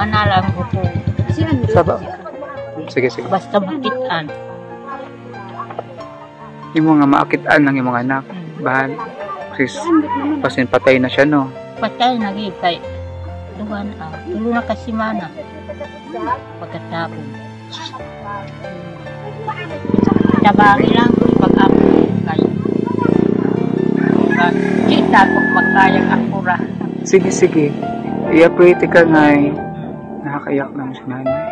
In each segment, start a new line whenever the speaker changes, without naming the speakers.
na lang ko.
Saba. Sige, sige.
Basta makitaan.
Imo nga maakitaan ng imong anak. Bahal. Sis, pasin patay na siya, no?
Patay na kay dugan tulo na kasi mana. Pagkatapon. Tabari lang pag-ako kayo. Kita ko magkayang akura.
Sige, sige. I-appreciate ka nga eh. Nakakayak lang si nanay.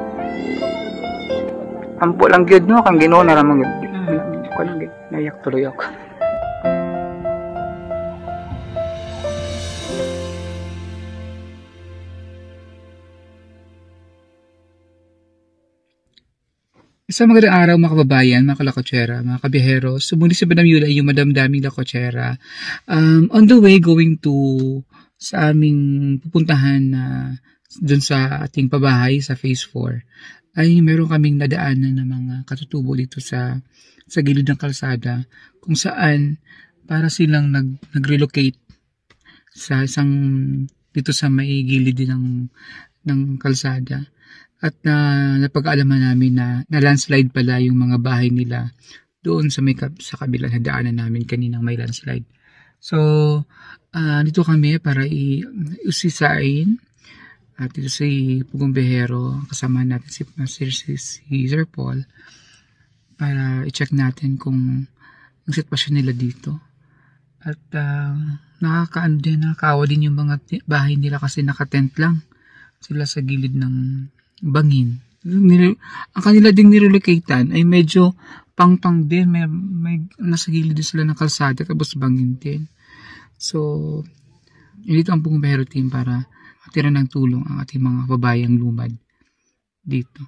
Ampo lang gyud no, kang Ginoo na ramang gyud. Ko lang gyud. Naiyak tuloy ako. Sa magandang araw mga kababayan, mga kalakotsera, mga kabihero. Sumuli si Madam Yula, yung madamdaming lakotsera. On the way going to sa aming pupuntahan na dun sa ating pabahay sa Phase 4, ay meron kaming nadaanan ng mga katutubo dito sa gilid ng kalsada kung saan para silang nag-relocate sa isang dito sa may gilid din ng kalsada. At napag-alaman namin na landslide pala yung mga bahay nila doon sa sa kabilang daanan namin kaninang may landslide. So, dito kami para i-usisain at dito si Pugong Behero, kasama natin si Sir Paul para i-check natin kung ang sitwasyon nila dito. At nakakaawa din yung mga bahay nila kasi nakatent lang sila sa gilid ng bangin. Ang kanila ding nirelocatean ay medyo pang-pang din. May nasa gilid din sila ng kalsada tapos bangin din. So, dito ang Pugong Behero team para matira ng tulong ang ating mga babayang lumad dito.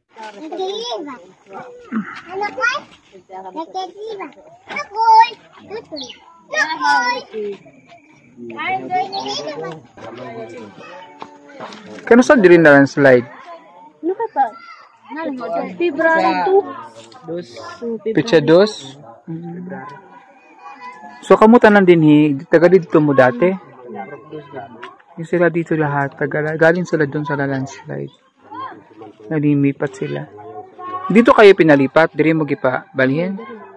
Kano sa diri na landslide?
Ano ka pa? February 2.
Pecha 2? So, kamutan din taga dito mo dati? Yung sila dito lahat, galing sila doon sa landslide. Nalimipat sila. Dito kayo pinalipat, diri mo gipa balhin.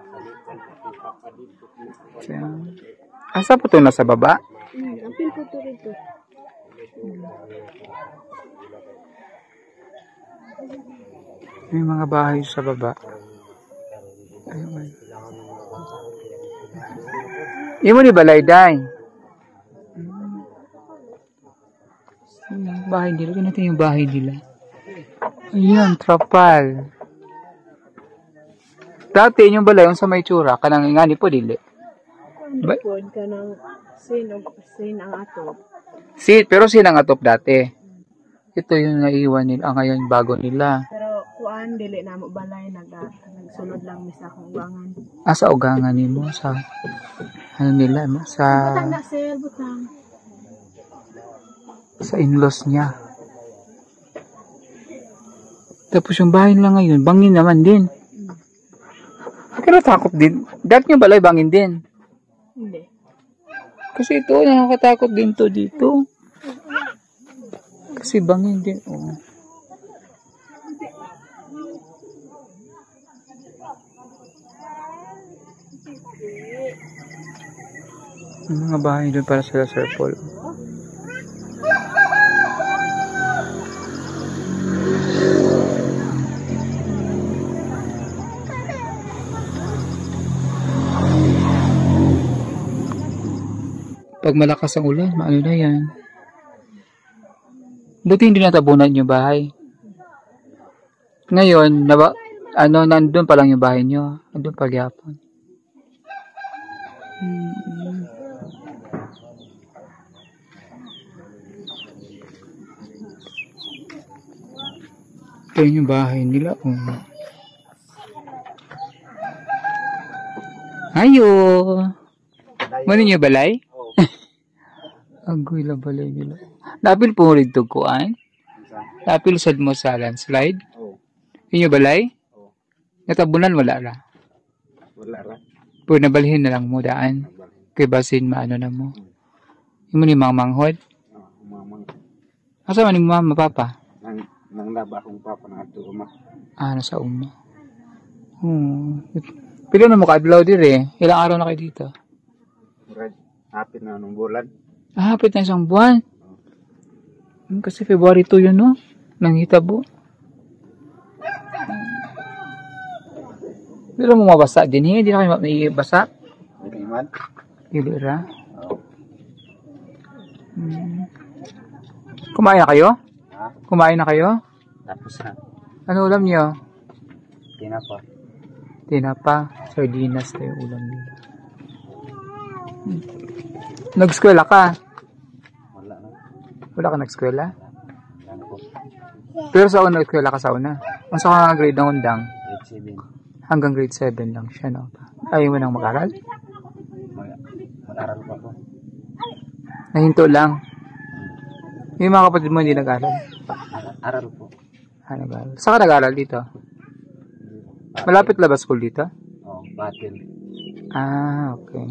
So, asa po ito nasa baba?
Ang pinputo rito.
May mga bahay sa baba. Ayun. Yung mo ni balay day. Bahay nila. Tignan natin yung bahay nila. Ayan, trapal. Dati yung balay, yung sa may tsura, kanang ingani po, dili.
Likod ka ng sin ang atop.
Pero sinang atop dati. Ito yung naiwan nila. Ngayon, bago nila.
Pero kuan dili na mo balay nagsulod lang mi sa akong ugangan.
Sa ugangan nimo sa ano nila sa
Butang na sel butang.
Sa in-laws niya. Tapos yung bahay nila ngayon, bangin naman din. Pero takot din. Dati yung balay bangin din.
Hindi.
Kasi ito, nakakatakot din to dito. Kasi bangin din. Oh. Yung mga bahay doon para sila Sir Paul. Pag malakas ang ulan, maano na yan. Buti hindi natabunan yung bahay. Ngayon, nandun pa lang yung bahay nyo. Nandun pa gyapon. Ito yung bahay nila. Ayo! Mano nyo balay? Agoy la balay nila. Napil po rin ito kuan? Napil sad mo sa landslide? Inyo balay? Natabunan wala ra?
Wala ra.
Puro nabalhin na lang mo daan. Kay basin maano na mo. Imo ni mga manghod? Asa man ni mama, papa?
Nang laba akong papa na ato uma.
Ah, nasa uma. Pila na mo ka-adlaw dire? Ilang araw na kayo dito?
Murag hapit na nung bulan.
Ah, hapit na isang buwan. Kasi February 2 yun, no? Nanghitabo. Hindi mo mabasa din, hindi na kayo maibasa.
Hindi man.
Hindi ra. Kumain na kayo?
Ha?
Kumain na kayo?
Tapos na.
Ano ulam niyo?
Tinapa.
Tinapa. Sardinas na yung ulam nila. Nag-eskwela ka?
Wala na.
Wala ka nag-eskwela?
Ano po?
Pero sa una nag-eskwela ka sa una? Ang sa mga grade ng undang?
Grade 7.
Hanggang grade 7 lang siya, no? Ayaw mo nang mag-aral?
Mag-aral pa po.
Nahinto lang. Yung mga kapatid mo hindi nag-aral?
Aral po.
Ah, nag-aral. Saan ka nag-aral dito? Malapit labas school dito?
Oo, Batil.
Ah, okay.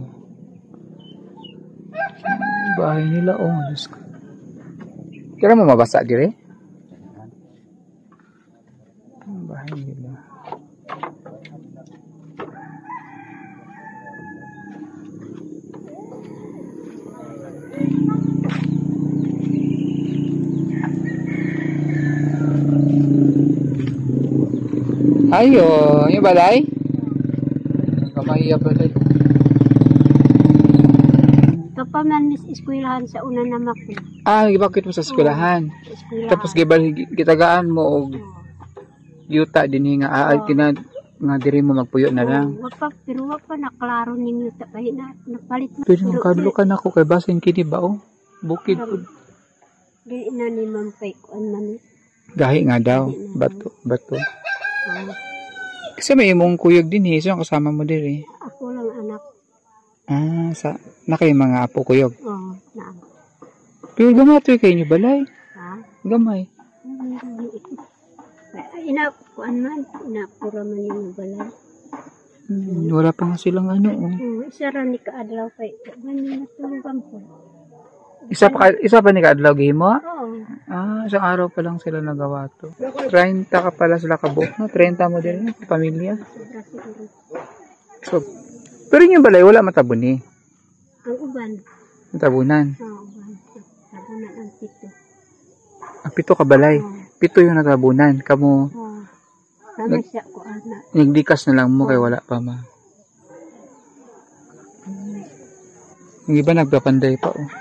Bahay nila, oh. Diyos ko. Kaya mo mabasa dire? Bahay nila. Ayo, yung balay? Kamahiya balay.
Ito pa man mis eskwelahan sa una na mako.
Ah, bakit mo sa eskwelahan?
Eskwelahan.
Tapos gibal gitagaan mo og yuta dinhi nga nga diri mo magpuyo na lang.
Pero wag pa naklaro ninyo ta kay na napalit mo.
Pero kadlo ka nako kay basin kini ba oh? Bukid pud.
Di na ni mampay kuan man.
Gahi nga daw, bato. Kasi may imong kuyog din eh, so kasama mo diri.
Ako lang anak.
Ah, na kayo mga apo kuyog.
Oo, na.
Pero gamatoy kayo ni balay.
Ha?
Gamay.
Kuan man, inapura man yung balay.
Wala pa nga silang ano. Oh.
Isa ra ni kaadlaw kay ganyan natulugan ko.
Isa pa ni kaadlaw gihimo?
Oo.
Ah, isang araw pa lang sila nagawa to. 30 ka pala sila kabuok, no? 30 mo din sa pamilya.
Sobra siguro.
So, pero yung balay wala matabuni.
Ang uban.
Matabunan.
Oo, uban. Tabunan ang pito.
Ang 7 ka balay. 7 yung natabunan. Kamo
Oo. Sama siya ko anak.
nagdikas na lang mo kay wala pa ma. Yung iba nagpapanday pa oh.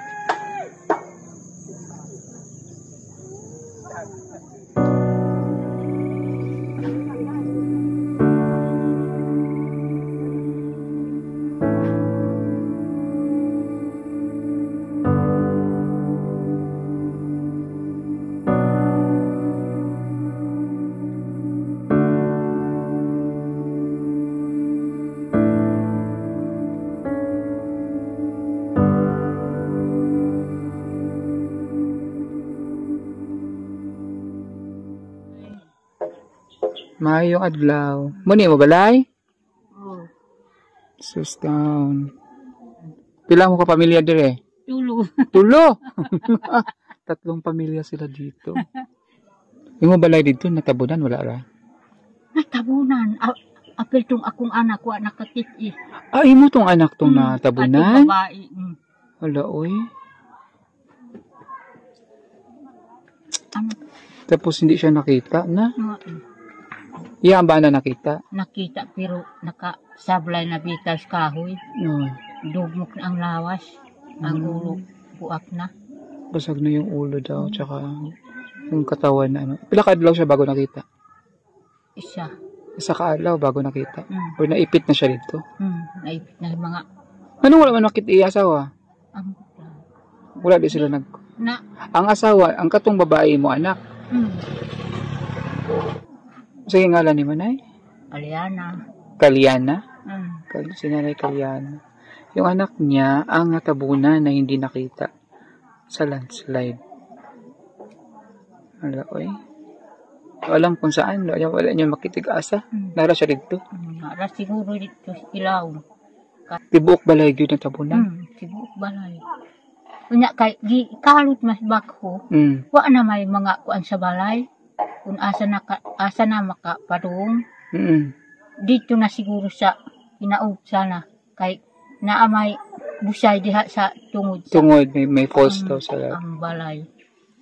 Maayong adlaw. Muni mo balay?
Oo.
Sus down. Pila mo ka pamilya dire?
Tulo.
Tulo. 3 pamilya sila dito. Yung mo balay dito natabunan wala ra?
Natabunan. Apil tong akong anak wa nakatiti.
Ah, imo tong anak tong natabunan?
Atong babae.
Hala oy.
Ano?
Tapos hindi siya nakita na?
Ano?
Iya ba na nakita?
Nakita pero nakasablay na bitas kahoy.
No.
Dugmok na ang lawas. Ang ulo buak na.
Basag na yung ulo daw tsaka yung katawan na ano. Pila ka adlaw siya bago nakita?
Isa.
Isa ka adlaw bago nakita. O naipit na siya dito.
Naipit na yung mga
Ano wala man nakita iya asawa?
ang
Wala di sila nag
na
ang asawa, ang katong babae mo anak. Sige ngalan ni Manay?
Aliana.
Kalyana?
Mm.
Si Nanay Kalyana. Yung anak niya, ang natabunan na hindi nakita sa landslide. Wala, oy. Alam kung saan, wala niya makitig-asa. Nara siya dito.
Nara siguro dito ilaw.
Tibuok balay yun natabunan.
Siguro balay. Unya kay gi kalot mas bakho.
Mm.
Wa na may mga kuan sa balay. Kung asa na makapadung.
Mm.
Dito na siguro sa inaog sana kay naa may busay diha sa tungod sa
Tungod, may falls daw sa lab.
ang balay.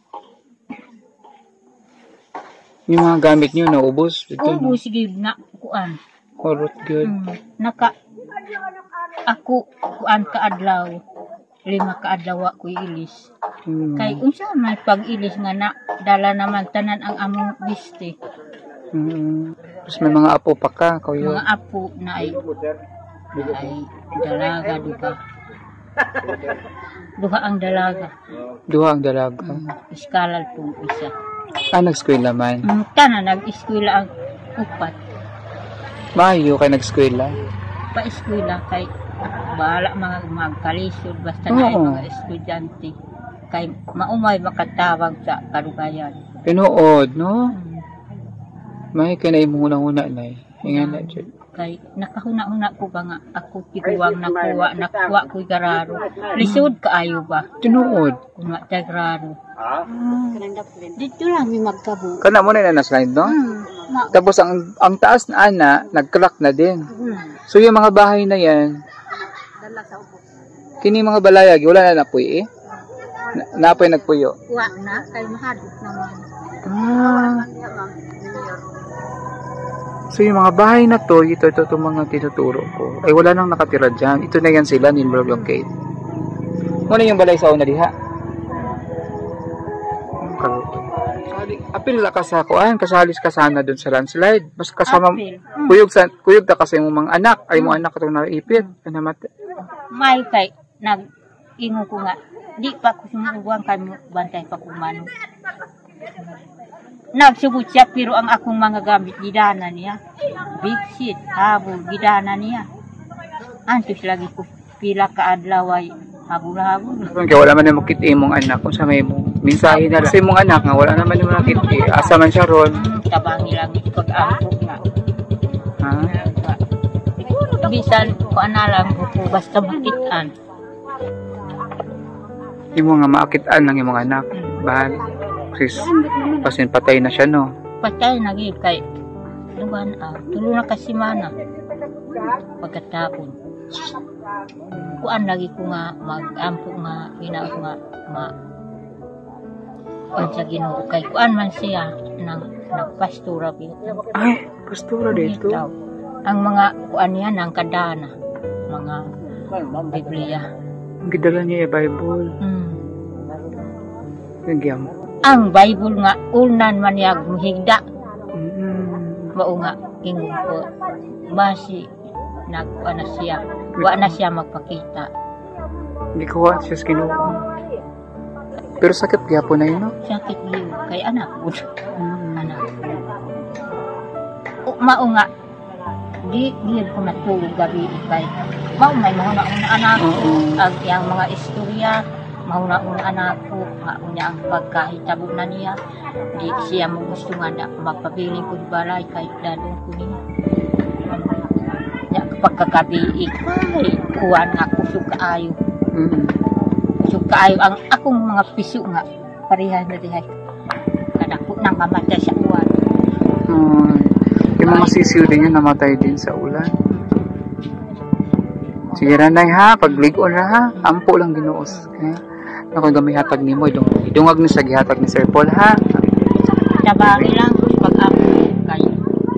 Yung mga gamit nyo, naubos. Ito, no?
Ubos gid na kuan.
Korot good.
Ako kuan kaadlaw. 5 kaadlaw ko ilis.
Mm.
Kay unsa may pag-ilis nga na dala naman tanan ang among biste.
Mm. Tapos may mga apo pa ka, kuya.
Mga apo na ay dalaga duha. Duha ang dalaga.
Duha ang dalaga.
Iskalal pong isa.
Nag-eskwela man.
Tanan nag-eskwela ang upat.
Mayo kay nag-eskwela.
Pa-eskwela kay bahala mga magkalisod basta na ay
Oo.
mga estudyante. Kay maumay makatawag sa karugayan.
Pinuod, no? May kanay mo una na eh. Ingan na dyan.
Kay nakahuna-una ko ba nga ako tiguwang nakuha ko'y gararo. Lisod kaayo ba?
Tinuod.
Kung matay gararo. Dito lang may magkabuk.
Kana mo na na-slide, no? Tapos ang taas na ana, nag-crack na din. So yung mga bahay na yan, kini mga balayag, wala na napuy eh. Napoy nagpuyo.
Wa na, kay mahadot naman.
So yung mga bahay na to, ito mga tinuturo ko, ay wala nang nakatira dyan. Ito na yan sila, nilrelocate. Ano yung balay sa una diha? Apil la ka sa kuan, kasalis ka sana dun sa landslide. Mas kasama, kuyog ta kasi yung mga anak, ay mo anak itong naipit.
May kay, nag-ingo ko nga, di pa ko sumubuang kay bantay pa kung mano. Nagsubot siya pero ang akong mga gamit gidana niya. Big sheet, habol, gidana niya. Antos lagi ko pila ka adlaw ay habol-habol.
Kaya wala man na makita mong anak kung sa may mo. Minsahin na kasi mong anak nga wala naman yung makita. Asa man siya ron.
Tabangi lagi pag-ampo nga.
Ha?
Bisan ko analang ko basta makitaan.
Yung mga maakitaan lang yung mga anak. Bahal. Sis, pasin patay na siya, no?
Patay na gid kay dugan tulo na kasi mana. Pagkatapon. Kuan lagi ko nga mag-ampo nga hinaot nga sa Ginoo kay kuan man siya nagpastura bitaw.
Ay, pastora dito.
Ang mga kuan niya ng kadana, mga Biblia.
Ang gidala niya yung Bible. Nagyam.
Ang Bible nga unan man yag muhigda. Mao nga ingon ko basi nagkuan na siya. Wa na siya magpakita.
Hindi ko siya sa Ginoo. Pero sakit gyapon na yun, no?
Sakit yun kay anak ko. Anak. Mao nga di ko natulog gabi kay mao may mga anak ko ang yang mga istorya mauna anak ko mauna ang pagkahitabo na niya di siya mo gusto nga na magpabiling ko di balay kahit dadong ko niya pagkagabi ay kuwan ako sukaayo sukaayo ang akong mga piso nga pareha na dihay kadako nang mamatay sa kuwan.
Yung mga sisiw din yun namatay din sa ulan. Sige ranay ha, pagligon na ha, ampo lang Ginoos. Ako gamihatag ni mo, idungag ni sa gihatag ni Sir Paul ha.
Tabari lang pag-ampo kayo.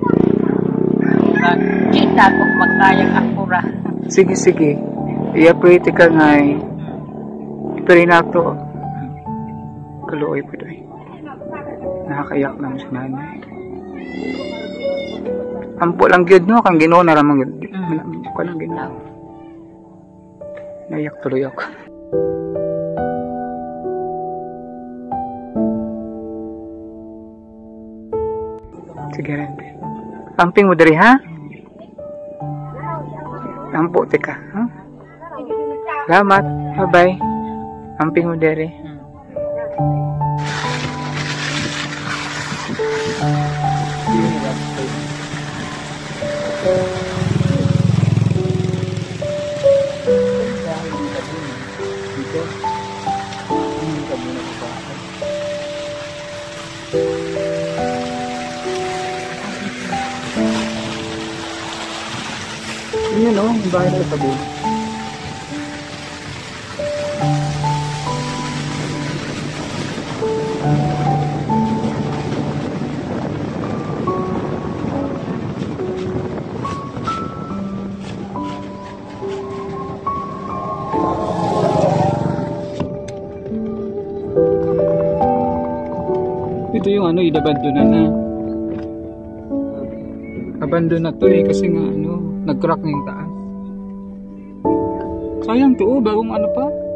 Kita ko magkayang akura.
Sige, sige. I-appreciate ka nga eh. Ipari na ito. Kaluoy po doy. Nakakayak lang si nanay. Ampo lang gyud no, kang Ginoo na ramang gyud. Ko lang Ginoo. Naiyak tuloy ako. Sige rin. Amping mo dari ha? Ampo teka, ha? Salamat. Bye-bye. Amping mo dari. Ayan o, yung bahay nila tabi. Ito yung ano, inabandona na. Abandon na to eh, kasi nga ano, nag-crack na yung taas. Sayang to, bagong ano pa.